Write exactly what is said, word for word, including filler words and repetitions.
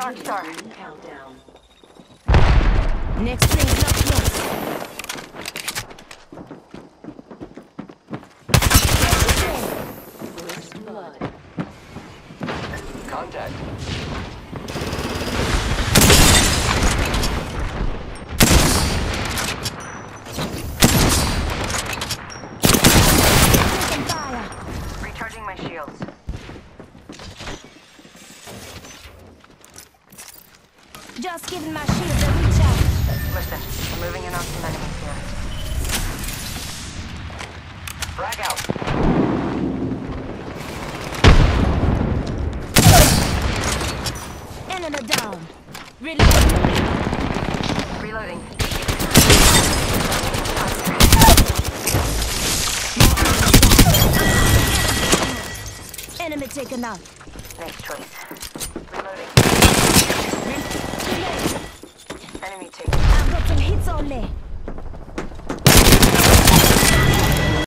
Dark Star. Countdown. Next ring's not close. First blood. Contact. Taking fire. Recharging my shields. Just giving my shield a recharge. Listen, I'm moving in on some enemies here. Frag out. Enemy down. Reload. Reloading. Enemy taken out. Nice choice. Reloading. Enemy taken. I've got some hits only.